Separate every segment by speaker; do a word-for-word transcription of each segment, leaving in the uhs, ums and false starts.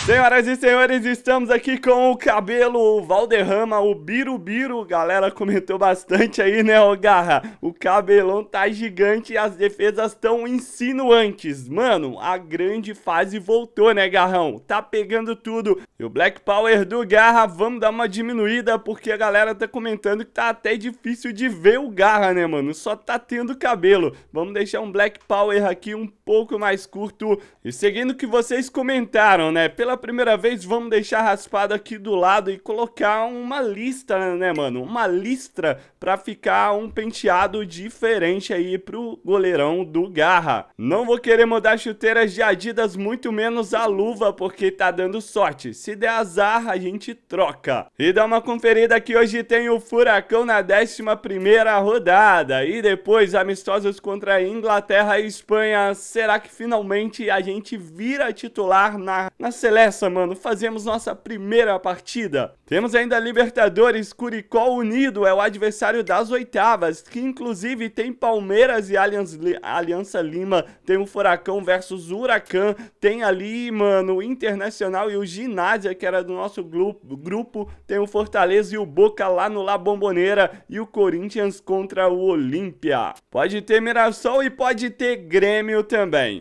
Speaker 1: Senhoras e senhores, estamos aqui com o Cabelo, o Valderrama, o Birubiru. Galera comentou bastante aí, né, ô Garra? O Cabelão tá gigante e as defesas estão insinuantes. Mano, a grande fase voltou, né, Garrão? Tá pegando tudo. E o Black Power do Garra, vamos dar uma diminuída, porque a galera tá comentando que tá até difícil de ver o Garra, né, mano? Só tá tendo cabelo. Vamos deixar um Black Power aqui um pouco mais curto. E seguindo o que vocês comentaram, né? Pela primeira vez, vamos deixar raspado aqui do lado e colocar uma lista, né, mano? Uma listra pra ficar um penteado diferente aí pro goleirão do Garra. Não vou querer mudar chuteiras de Adidas, muito menos a luva, porque tá dando sorte. Se der azar, a gente troca. E dá uma conferida que hoje tem o Furacão na décima primeira rodada. E depois, amistosos contra a Inglaterra e Espanha. Será que finalmente a gente vira titular na, na Celeste, mano? Fazemos nossa primeira partida. Temos ainda Libertadores, Curicó Unido é o adversário das oitavas, que inclusive tem Palmeiras e Aliança, Aliança Lima, tem o Furacão versus Huracan, tem ali, mano, o Internacional e o Ginásia, que era do nosso grupo, grupo, tem o Fortaleza e o Boca lá no La Bombonera e o Corinthians contra o Olímpia. Pode ter Mirassol e pode ter Grêmio também.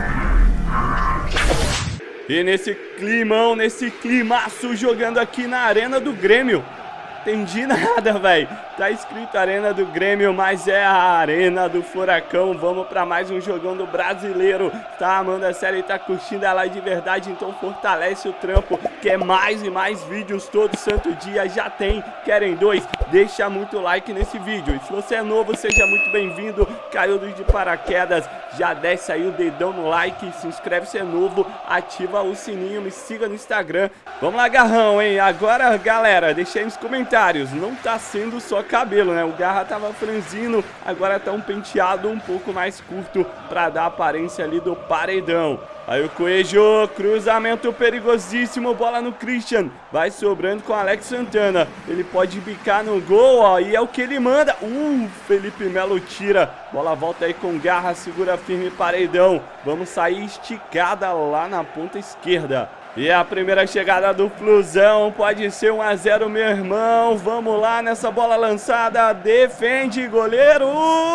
Speaker 1: E nesse climão, nesse climaço, jogando aqui na Arena do Grêmio. Entendi nada, velho. Tá escrito Arena do Grêmio, mas é a Arena do Furacão. Vamos pra mais um jogão do brasileiro. Tá amando a série e tá curtindo ela de verdade, então fortalece o trampo. Quer mais e mais vídeos todo santo dia? Já tem. Querem dois? Deixa muito like nesse vídeo. E se você é novo, seja muito bem-vindo. Caiu de paraquedas, já desce aí o dedão no like, se inscreve se é novo, ativa o sininho, me siga no Instagram. Vamos lá, Garrão, hein? Agora, galera, deixa aí nos comentários. Não tá sendo só cabelo, né? O Garra tava franzino, agora tá um penteado um pouco mais curto pra dar a aparência ali do paredão. Aí o Coelho, cruzamento perigosíssimo, bola no Christian, vai sobrando com o Alex Santana, ele pode bicar no gol, ó, e é o que ele manda. Uh, Felipe Melo tira, bola volta aí com Garra, segura firme paredão, vamos sair esticada lá na ponta esquerda. E a primeira chegada do Flusão, pode ser um a zero, meu irmão. Vamos lá nessa bola lançada, defende goleiro,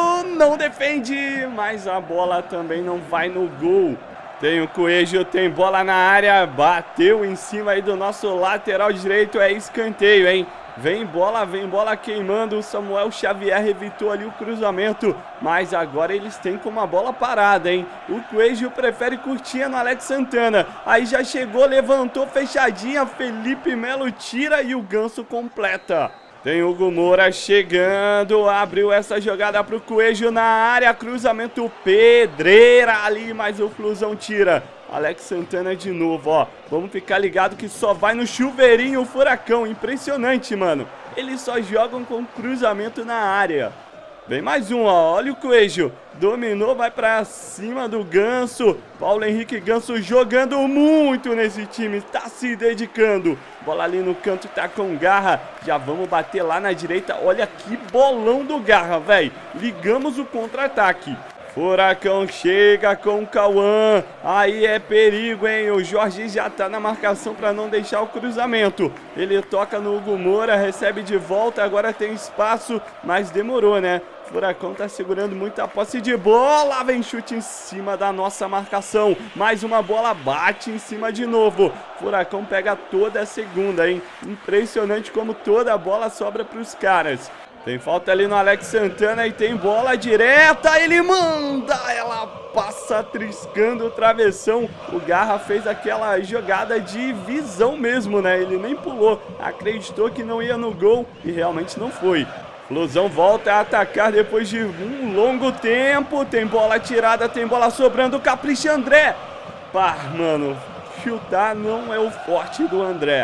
Speaker 1: não defende, mas a bola também não vai no gol. Tem o Coelho, tem bola na área, bateu em cima aí do nosso lateral direito, é escanteio, hein? Vem bola, vem bola queimando, o Samuel Xavier evitou ali o cruzamento, mas agora eles têm com uma bola parada, hein? O Coelho prefere curtinha no Alex Santana, aí já chegou, levantou fechadinha, Felipe Melo tira e o Ganso completa. Tem o Hugo Moura chegando, abriu essa jogada pro Coelho na área, cruzamento pedreira ali, mas o Flusão tira. Alex Santana de novo, ó, vamos ficar ligado que só vai no chuveirinho o Furacão, impressionante, mano. Eles só jogam com cruzamento na área. Vem mais um, ó, olha o Coelho, dominou, vai pra cima do Ganso, Paulo Henrique Ganso jogando muito nesse time, tá se dedicando, bola ali no canto, tá com Garra, já vamos bater lá na direita, olha que bolão do Garra, velho, ligamos o contra-ataque. Furacão chega com o Cauã, aí é perigo, hein, o Jorge já tá na marcação para não deixar o cruzamento, ele toca no Hugo Moura, recebe de volta, agora tem espaço, mas demorou, né? Furacão tá segurando muito a posse de bola, vem chute em cima da nossa marcação, mais uma bola bate em cima de novo, Furacão pega toda a segunda, hein, impressionante como toda a bola sobra para os caras. Tem falta ali no Alex Santana e tem bola direta, ele manda, ela passa triscando o travessão, o Garra fez aquela jogada de visão mesmo, né, ele nem pulou, acreditou que não ia no gol e realmente não foi. Flusão volta a atacar depois de um longo tempo, tem bola tirada, tem bola sobrando, capricha André, pá, mano, chutar não é o forte do André.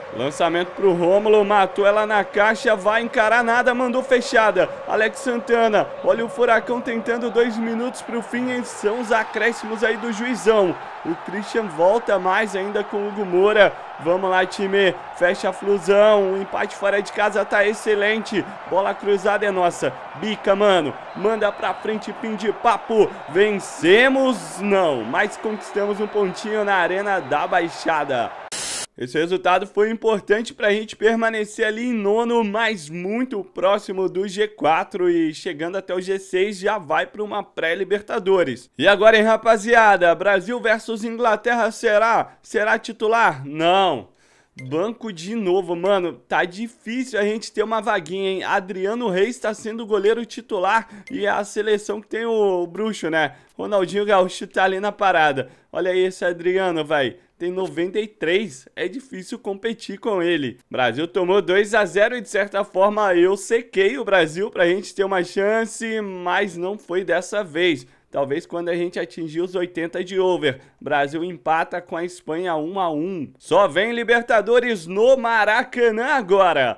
Speaker 1: Lançamento pro Rômulo, matou ela na caixa, vai encarar nada, mandou fechada. Alex Santana, olha o Furacão tentando dois minutos pro fim, e são os acréscimos aí do juizão. O Christian volta mais ainda com o Hugo Moura. Vamos lá, time, fecha a Flusão, o empate fora de casa tá excelente. Bola cruzada é nossa, bica, mano, manda pra frente, pin de papo. Vencemos? Não, mas conquistamos um pontinho na Arena da Baixada. Esse resultado foi importante para a gente permanecer ali em nono, mas muito próximo do G quatro, e chegando até o G seis já vai para uma pré-Libertadores. E agora, hein, rapaziada, Brasil versus Inglaterra, será? Será titular? Não. Banco de novo, mano, tá difícil a gente ter uma vaguinha, hein? Adriano Reis tá sendo o goleiro titular e é a seleção que tem o, o bruxo, né? Ronaldinho Gaúcho tá ali na parada. Olha aí esse Adriano, vai. Tem noventa e três, é difícil competir com ele. Brasil tomou dois a zero e de certa forma eu sequei o Brasil pra gente ter uma chance, mas não foi dessa vez. Talvez quando a gente atingir os oitenta de over. Brasil empata com a Espanha um a um. Só vem Libertadores no Maracanã agora.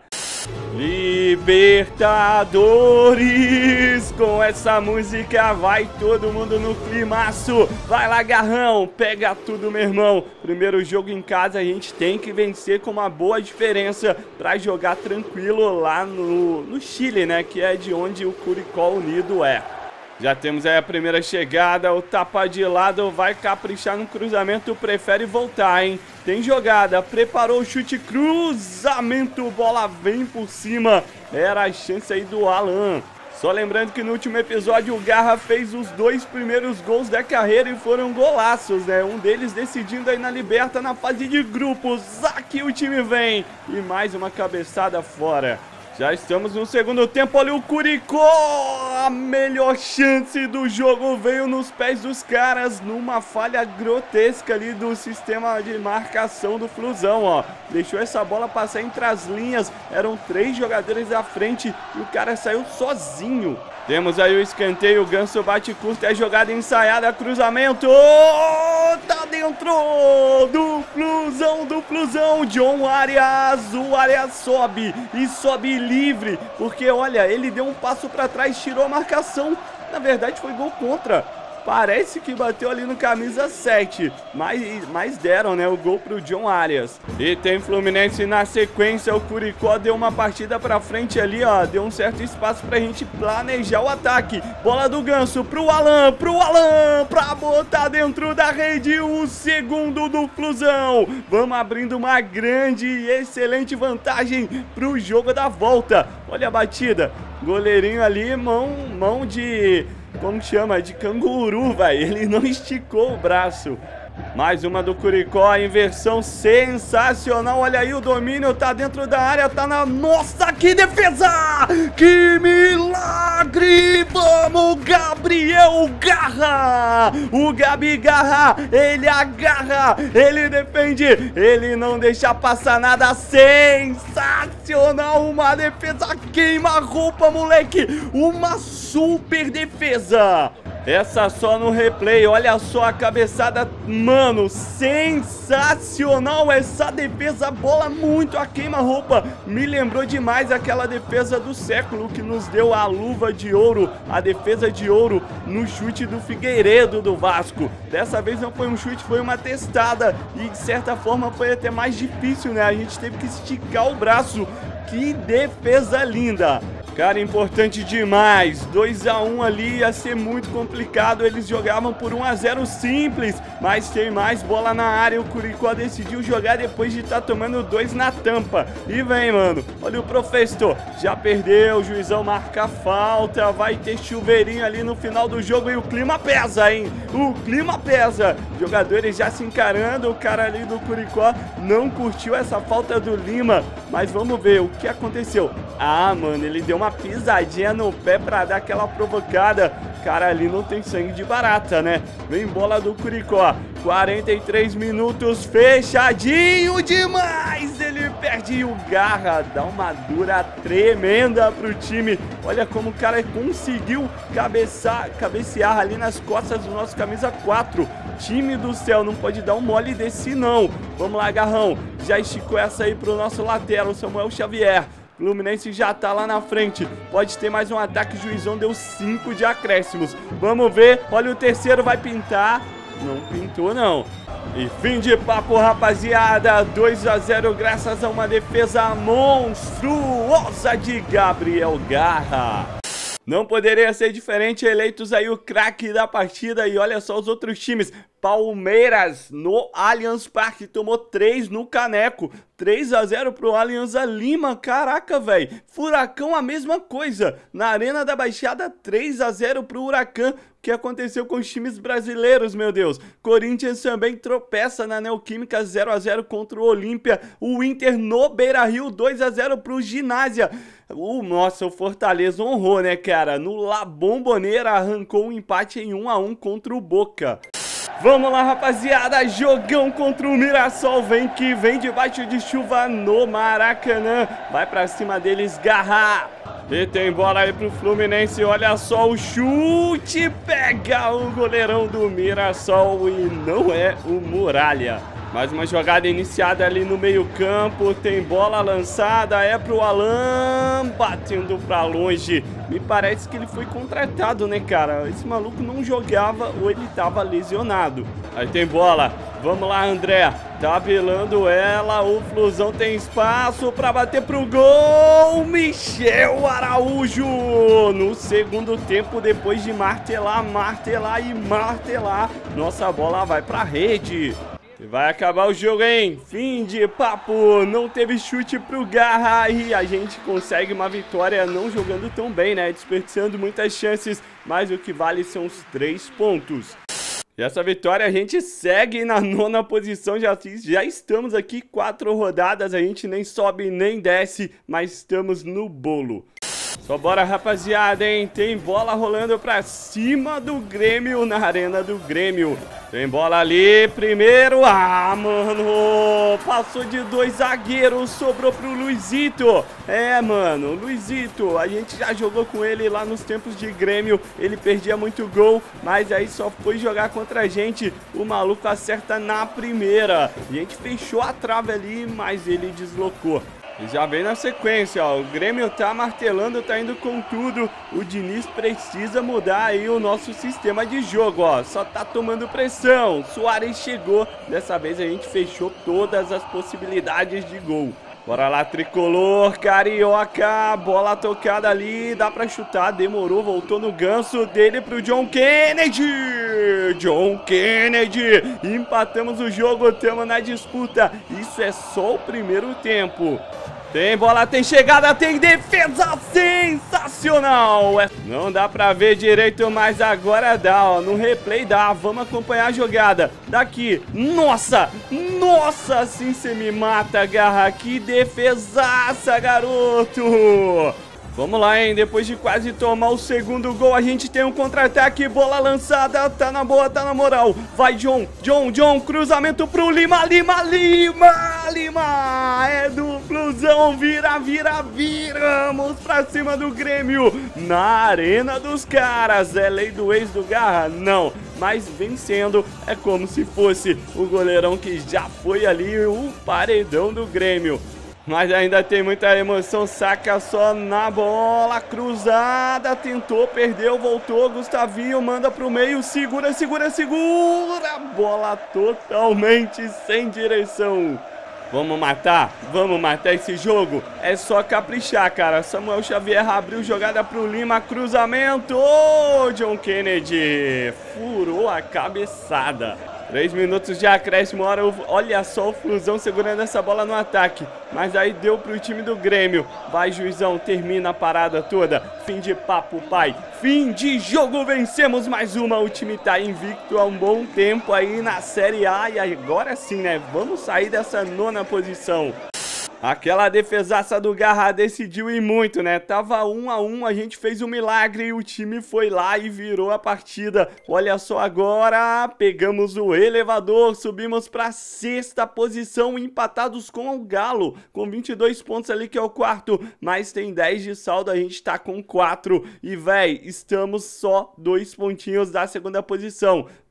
Speaker 1: Libertadores, com essa música vai todo mundo no climaço. Vai lá, Garrão, pega tudo, meu irmão. Primeiro jogo em casa, a gente tem que vencer com uma boa diferença pra jogar tranquilo lá no, no Chile, né, que é de onde o Curicó Unido é. Já temos aí a primeira chegada, o tapa de lado, vai caprichar no cruzamento, prefere voltar, hein? Tem jogada, preparou o chute, cruzamento, bola vem por cima, era a chance aí do Alan. Só lembrando que no último episódio o Garra fez os dois primeiros gols da carreira e foram golaços, né? Um deles decidindo aí na Liberta na fase de grupos. Aqui o time vem e mais uma cabeçada fora. Já estamos no segundo tempo, olha o Curicó, a melhor chance do jogo veio nos pés dos caras, numa falha grotesca ali do sistema de marcação do Flusão, ó. Deixou essa bola passar entre as linhas, eram três jogadores à frente e o cara saiu sozinho. Temos aí o escanteio, o Ganso bate curto, é jogada ensaiada, cruzamento, oh, tá dentro do Flusão, do Flusão, John Arias, o Arias sobe e sobe livre, porque olha, ele deu um passo pra trás, tirou a marcação, na verdade foi gol contra. Parece que bateu ali no camisa sete, mas, mas deram, né, o gol pro John Arias. E tem Fluminense na sequência, o Curicó deu uma partida pra frente ali, ó, deu um certo espaço pra gente planejar o ataque. Bola do Ganso pro Alan, pro Alan, pra botar dentro da rede o segundo do Flusão. Vamos abrindo uma grande e excelente vantagem pro jogo da volta. Olha a batida, goleirinho ali, mão, mão de... como chama? De canguru, vai. Ele não esticou o braço. Mais uma do Curicó, a inversão sensacional. Olha aí o domínio, tá dentro da área, tá na... Nossa, que defesa! Que milagre! Vamos, Gabriel Garra! O Gabi Garra, ele agarra, ele defende, ele não deixa passar nada. Sensacional! Uma defesa queima-roupa, moleque! Uma super defesa! Essa só no replay, olha só a cabeçada, mano, sensacional essa defesa, bola muito a queima-roupa, me lembrou demais aquela defesa do século que nos deu a luva de ouro, a defesa de ouro no chute do Figueiredo do Vasco. Dessa vez não foi um chute, foi uma testada e de certa forma foi até mais difícil, né, a gente teve que esticar o braço, que defesa linda. Cara, importante demais, dois a um ali ia ser muito complicado, eles jogavam por um a zero simples, mas tem mais bola na área, o Curicó decidiu jogar depois de estar tomando dois na tampa, e vem, mano, olha o professor, já perdeu, o juizão marca falta, vai ter chuveirinho ali no final do jogo e o clima pesa, hein, o clima pesa, jogadores já se encarando, o cara ali do Curicó não curtiu essa falta do Lima, mas vamos ver o que aconteceu. Ah, mano, ele deu uma pisadinha no pé pra dar aquela provocada. Cara, ali não tem sangue de barata, né? Vem bola do Curicó. quarenta e três minutos, fechadinho demais. Ele perde e o Garra dá uma dura tremenda pro time. Olha como o cara conseguiu cabeçar, cabecear ali nas costas do nosso camisa quatro. Time do céu, não pode dar um mole desse não. Vamos lá, Garrão. já esticou essa aí pro nosso lateral, Samuel Xavier. Fluminense já tá lá na frente. Pode ter mais um ataque. Juizão deu cinco de acréscimos. Vamos ver. Olha, o terceiro vai pintar. Não pintou, não. E fim de papo, rapaziada. dois a zero graças a uma defesa monstruosa de Gabriel Garra. Não poderia ser diferente, eleitos aí o craque da partida. E olha só os outros times. Palmeiras no Allianz Parque tomou três no Caneco. três a zero pro Alianza Lima. Caraca, velho. Furacão a mesma coisa. Na Arena da Baixada, três a zero pro Huracan. O que aconteceu com os times brasileiros, meu Deus? Corinthians também tropeça na Neoquímica, zero a zero contra o Olímpia. O Inter no Beira-Rio, dois a zero pro Ginásia. O nossa, o Fortaleza honrou, né, cara? No La Bombonera arrancou um empate em um a um contra o Boca. Vamos lá, rapaziada, jogão contra o Mirassol, vem que vem debaixo de chuva no Maracanã, vai pra cima deles, Garra, e tem bola aí pro Fluminense, olha só o chute, pega o goleirão do Mirassol e não é o Muralha. Mais uma jogada iniciada ali no meio campo, tem bola lançada, é pro Alan, batendo pra longe. Me parece que ele foi contratado, né, cara? Esse maluco não jogava ou ele tava lesionado. Aí tem bola, vamos lá, André, tabelando ela, o Flusão tem espaço pra bater pro gol, Michel Araújo, no segundo tempo, depois de martelar, martelar e martelar, nossa bola vai pra rede. E vai acabar o jogo, hein? Fim de papo. Não teve chute pro Garra e a gente consegue uma vitória não jogando tão bem, né? Desperdiçando muitas chances, mas o que vale são os três pontos. E essa vitória a gente segue na nona posição, já, já estamos aqui quatro rodadas, a gente nem sobe nem desce, mas estamos no bolo. Só bora, rapaziada, hein? Tem bola rolando pra cima do Grêmio na Arena do Grêmio. Tem bola ali, primeiro. Ah, mano, passou de dois zagueiros, sobrou pro Luizito. É, mano, Luizito, a gente já jogou com ele lá nos tempos de Grêmio. Ele perdia muito gol, mas aí só foi jogar contra a gente. O maluco acerta na primeira. A gente fechou a trave ali, mas ele deslocou. E já vem na sequência, ó, o Grêmio tá martelando, tá indo com tudo, o Diniz precisa mudar aí o nosso sistema de jogo, ó, só tá tomando pressão, Suárez chegou, dessa vez a gente fechou todas as possibilidades de gol. Bora lá, tricolor, carioca, bola tocada ali, dá pra chutar, demorou, voltou no ganso dele pro John Kennedy, John Kennedy, empatamos o jogo, estamos na disputa, isso é só o primeiro tempo. Tem bola, tem chegada, tem defesa sensacional. Não dá pra ver direito, mas agora dá, ó. No replay dá. Vamos acompanhar a jogada. Daqui. Nossa! Nossa, assim você me mata, Garra. Que defesaça, garoto! Vamos lá, hein? Depois de quase tomar o segundo gol, a gente tem um contra-ataque, bola lançada, tá na boa, tá na moral. Vai, John, John, John, cruzamento pro Lima, Lima, Lima, Lima. É do Flusão, vira, vira, viramos pra cima do Grêmio. Na Arena dos Caras, é lei do ex do Garra? Não, mas vencendo é como se fosse o goleirão que já foi ali o paredão do Grêmio. Mas ainda tem muita emoção, saca só na bola, cruzada, tentou, perdeu, voltou, Gustavinho manda pro meio, segura, segura, segura, bola totalmente sem direção. Vamos matar, vamos matar esse jogo, é só caprichar, cara. Samuel Xavier abriu jogada pro Lima, cruzamento, oh, John Kennedy, furou a cabeçada. Três minutos de acréscimo, olha só o Flusão segurando essa bola no ataque. Mas aí deu pro time do Grêmio. Vai, juizão, termina a parada toda. Fim de papo, pai. Fim de jogo, vencemos mais uma. O time tá invicto há um bom tempo aí na Série A. E agora sim, né? Vamos sair dessa nona posição. Aquela defesaça do Garra decidiu ir muito, né? Tava um a um, a gente fez um milagre e o time foi lá e virou a partida. Olha só agora, pegamos o elevador, subimos pra sexta posição, empatados com o Galo, com vinte e dois pontos ali que é o quarto, mas tem dez de saldo, a gente tá com quatro. E, véi, estamos só dois pontinhos da segunda posição.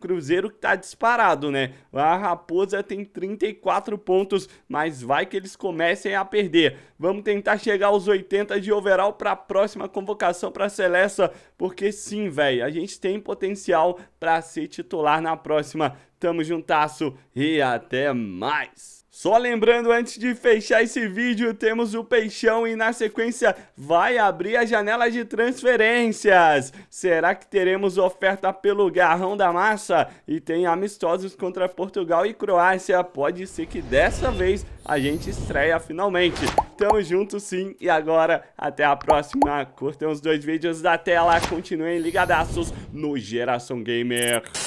Speaker 1: Cruzeiro que tá disparado, né? A Raposa tem trinta e quatro pontos, mas vai que eles comecem a perder. Vamos tentar chegar aos oitenta de overall para a próxima convocação para a Seleção, porque sim, velho, a gente tem potencial para ser titular na próxima. Tamo juntasso e até mais! Só lembrando, antes de fechar esse vídeo, temos o Peixão e na sequência vai abrir a janela de transferências. Será que teremos oferta pelo Garrão da Massa? E tem amistosos contra Portugal e Croácia. Pode ser que dessa vez a gente estreia finalmente. Tamo junto sim, e agora até a próxima. Curtam os dois vídeos da tela, continuem ligadaços no Geração Gamer.